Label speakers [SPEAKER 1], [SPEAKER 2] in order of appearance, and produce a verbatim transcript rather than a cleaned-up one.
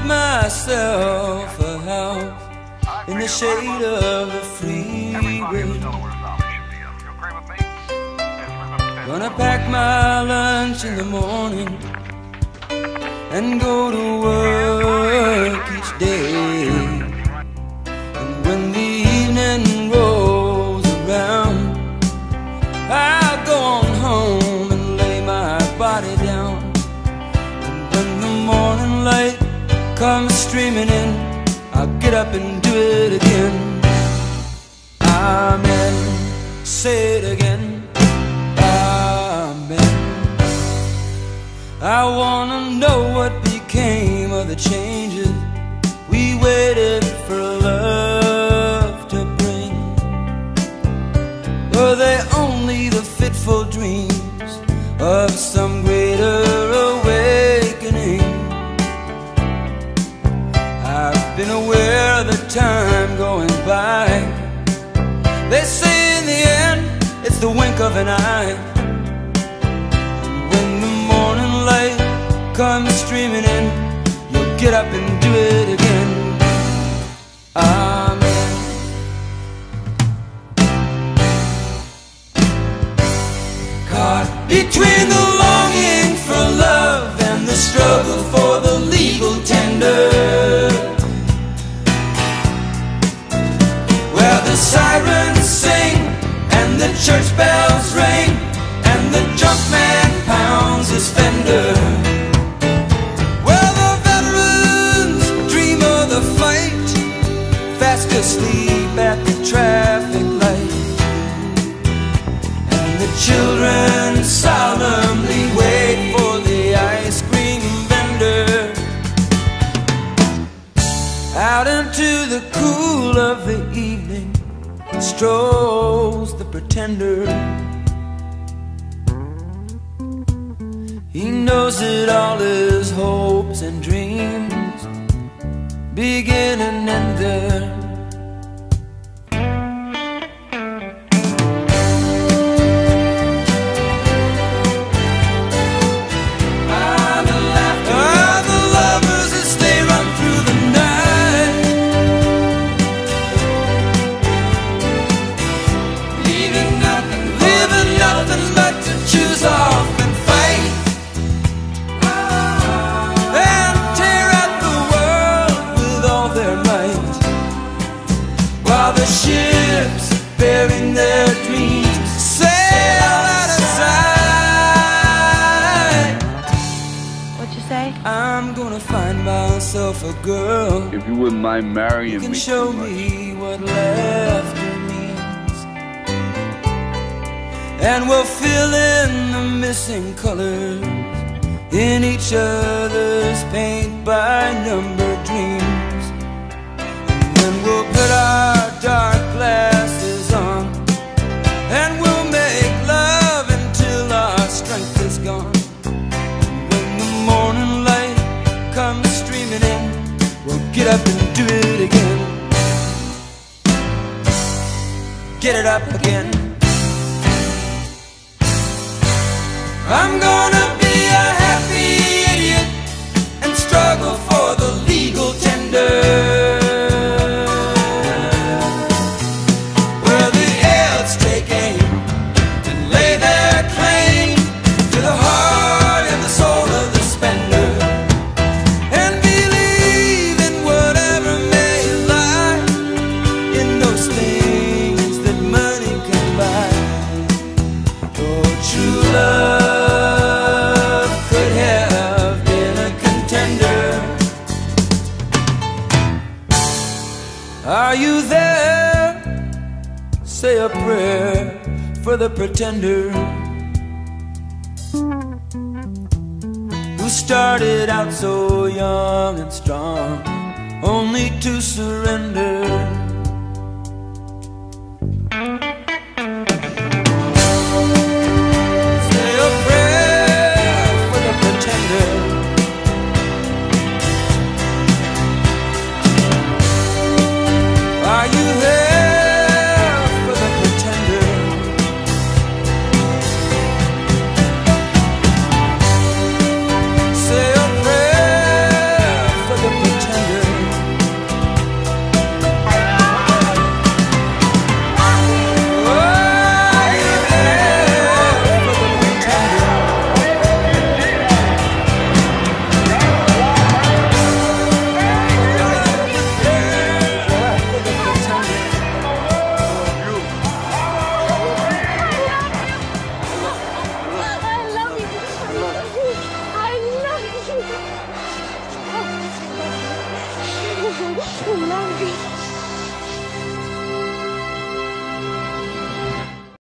[SPEAKER 1] myself a house in the shade of the freeway. Gonna pack my lunch in the morning and go to work each day. And when the evening rolls around, I'll go on home and lay my body down. And when the morning light comes streaming in, I'll get up and do it again. Amen. Say it again. Amen. I wanna know what became of the changes we waited for love to bring. Were they only the fitful dreams of some greater awakening? I've been aware of the time going by. They say in the end it's the wink of an eye. And when the morning light comes streaming in, you'll get up and do it again. Amen. Caught between the longing for love and the struggle for the legal tender, where the sirens sing and the church bells ring and the junk man pounds his fender, where the veterans dream of the fight, fast asleep at the traffic light, and the children solemnly wait for the ice cream vendor. Out into the cool of the evening strolls the pretender. He knows that all his hopes and dreams begin and end there. Ah, the laughter, ah, the lovers that stay run through the night, leaving nothing, leaving nothing but to choose off and fight. While the ships bearing their dreams sail out of sight.
[SPEAKER 2] What'd you say?
[SPEAKER 1] I'm gonna find myself a girl
[SPEAKER 3] If you wouldn't mind marrying
[SPEAKER 1] who can
[SPEAKER 3] me
[SPEAKER 1] show
[SPEAKER 3] too much.
[SPEAKER 1] me what laughter means, and we'll fill in the missing colors in each other's paint by number dreams. And then we'll put our dark glasses on and we'll make love until our strength is gone. And when the morning light comes streaming in, we'll get up and do it again. Get it up again. I'm gonna be a happy idiot and struggle for the legal tender, where the elves take aim and lay their claim to the heart and the soul of the spender, and believe in whatever may lie in those things that money can buy. Oh, true love could have been a contender. Are you there? Say a prayer for the pretender who started out so young and strong, only to surrender.